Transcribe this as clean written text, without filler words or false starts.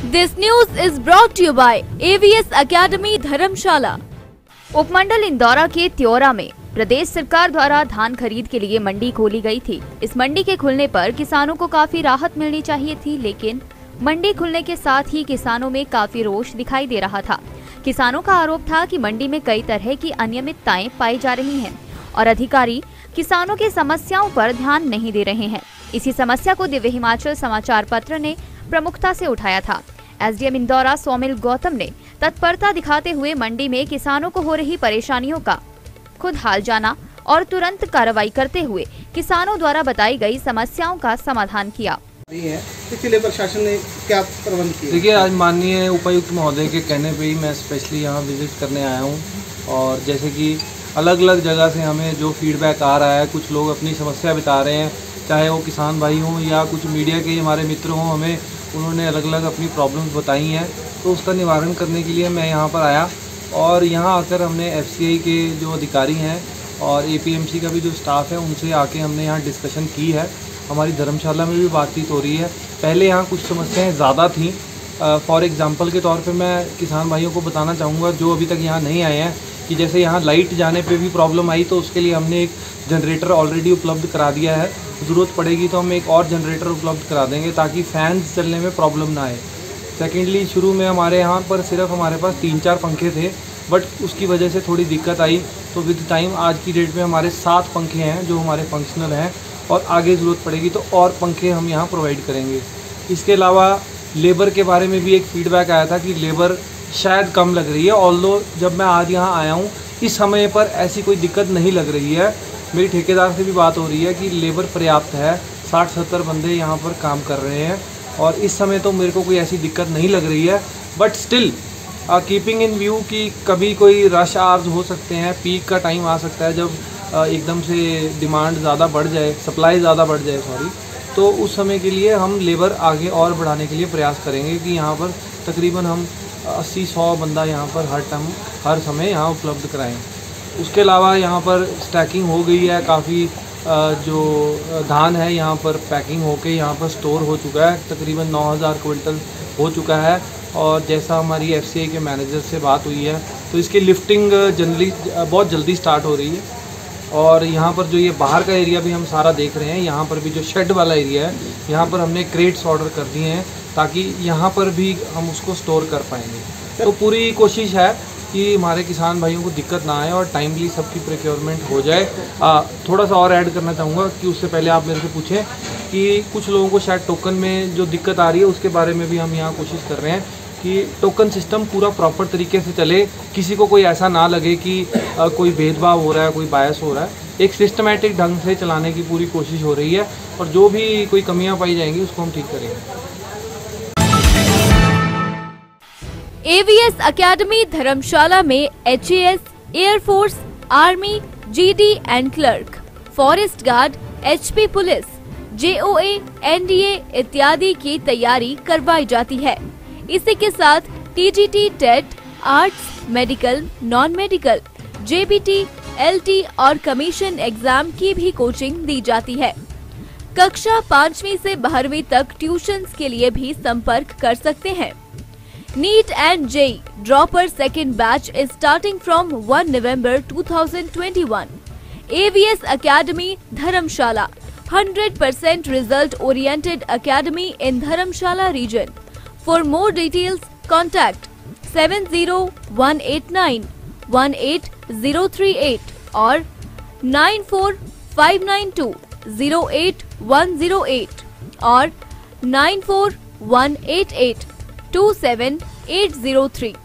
This news is brought to you by AVS Academy धर्मशाला। उपमंडल इंदौरा के त्योरा में प्रदेश सरकार द्वारा धान खरीद के लिए मंडी खोली गई थी। इस मंडी के खुलने पर किसानों को काफी राहत मिलनी चाहिए थी, लेकिन मंडी खुलने के साथ ही किसानों में काफी रोष दिखाई दे रहा था। किसानों का आरोप था कि मंडी में कई तरह की अनियमितताएं पाई जा रही हैं और अधिकारी किसानों की समस्याओं पर ध्यान नहीं दे रहे हैं। इसी समस्या को दिव्य हिमाचल समाचार पत्र ने प्रमुखता से उठाया था। एसडीएम इंदौरा सोमिल गौतम ने तत्परता दिखाते हुए मंडी में किसानों को हो रही परेशानियों का खुद हाल जाना और तुरंत कार्रवाई करते हुए किसानों द्वारा बताई गई समस्याओं का समाधान किया। इसलिए प्रशासन ने क्या प्रबंध किया? देखिए, आज माननीय उपायुक्त महोदय के कहने पे ही मैं स्पेशली यहाँ विजिट करने आया हूँ और जैसे कि अलग अलग जगह से हमें जो फीडबैक आ रहा है, कुछ लोग अपनी समस्या बता रहे हैं, चाहे वो किसान भाई हों या कुछ मीडिया के हमारे मित्र हों, हमें उन्होंने अलग अलग अपनी प्रॉब्लम्स बताई हैं, तो उसका निवारण करने के लिए मैं यहाँ पर आया। और यहाँ आकर हमने एफसीआई के जो अधिकारी हैं और एपीएमसी का भी जो स्टाफ है उनसे आके हमने यहाँ डिस्कशन की है। हमारी धर्मशाला में भी बातचीत हो रही है। पहले यहाँ कुछ समस्याएं ज़्यादा थीं। फॉर एग्जांपल के तौर पे मैं किसान भाइयों को बताना चाहूँगा जो अभी तक यहाँ नहीं आए हैं कि जैसे यहाँ लाइट जाने पे भी प्रॉब्लम आई, तो उसके लिए हमने एक जनरेटर ऑलरेडी उपलब्ध करा दिया है। ज़रूरत पड़ेगी तो हम एक और जनरेटर उपलब्ध करा देंगे ताकि फैंस चलने में प्रॉब्लम ना आए। सेकेंडली, शुरू में हमारे यहाँ पर सिर्फ हमारे पास 3-4 पंखे थे, बट उसकी वजह से थोड़ी दिक्कत आई, तो विद टाइम आज की डेट में हमारे 7 पंखे हैं जो हमारे फंक्शनल हैं और आगे ज़रूरत पड़ेगी तो और पंखे हम यहाँ प्रोवाइड करेंगे। इसके अलावा लेबर के बारे में भी एक फ़ीडबैक आया था कि लेबर शायद कम लग रही है। ऑल्दो जब मैं आज यहाँ आया हूँ इस समय पर ऐसी कोई दिक्कत नहीं लग रही है। मेरी ठेकेदार से भी बात हो रही है कि लेबर पर्याप्त है, 60-70 बंदे यहाँ पर काम कर रहे हैं और इस समय तो मेरे को कोई ऐसी दिक्कत नहीं लग रही है। But still keeping in view कि कभी कोई रश आवर्स हो सकते हैं, पीक का टाइम आ सकता है जब एकदम से डिमांड ज़्यादा बढ़ जाए, सप्लाई ज़्यादा बढ़ जाए तो उस समय के लिए हम लेबर आगे और बढ़ाने के लिए प्रयास करेंगे कि यहाँ पर तकरीबन हम 80-100 बंदा यहाँ पर हर समय यहाँ उपलब्ध कराएं। उसके अलावा यहाँ पर स्टैकिंग हो गई है, काफ़ी जो धान है यहाँ पर पैकिंग होके यहाँ पर स्टोर हो चुका है, तकरीबन 9000 क्विंटल हो चुका है। और जैसा हमारी एफसीआई के मैनेजर से बात हुई है तो इसकी लिफ्टिंग बहुत जल्दी स्टार्ट हो रही है। और यहाँ पर जो ये बाहर का एरिया भी हम सारा देख रहे हैं, यहाँ पर भी जो शेड वाला एरिया है यहाँ पर हमने क्रेट्स ऑर्डर कर दिए हैं ताकि यहाँ पर भी हम उसको स्टोर कर पाएंगे। तो पूरी कोशिश है कि हमारे किसान भाइयों को दिक्कत ना आए और टाइमली सबकी प्रोक्योरमेंट हो जाए। थोड़ा सा और ऐड करना चाहूँगा कि उससे पहले आप मेरे से पूछें कि कुछ लोगों को शायद टोकन में जो दिक्कत आ रही है उसके बारे में भी हम यहाँ कोशिश कर रहे हैं कि टोकन सिस्टम पूरा प्रॉपर तरीके से चले, किसी को कोई ऐसा ना लगे कि कोई भेदभाव हो रहा है, कोई बायस हो रहा है। एक सिस्टमैटिक ढंग से चलाने की पूरी कोशिश हो रही है और जो भी कोई कमियां पाई जाएंगी उसको हम ठीक करेंगे। एवीएस एकेडमी धर्मशाला में HAS, air force, army, GD and clerk, forest guard, HP police, JOA, NDA इत्यादि की तैयारी करवाई जाती है। इसी के साथ TGT, TET, arts, medical, non medical, JBT, LT और कमीशन एग्जाम की भी कोचिंग दी जाती है। कक्षा 5वीं से 12वीं तक ट्यूशंस के लिए भी संपर्क कर सकते हैं। NEET and JEE Dropper second batch is starting from 1 November 2021. AVS Academy Dharamshala, 100% result-oriented academy in Dharamshala region. For more details, contact 70189-18038 or 9459208108 or 9418827 803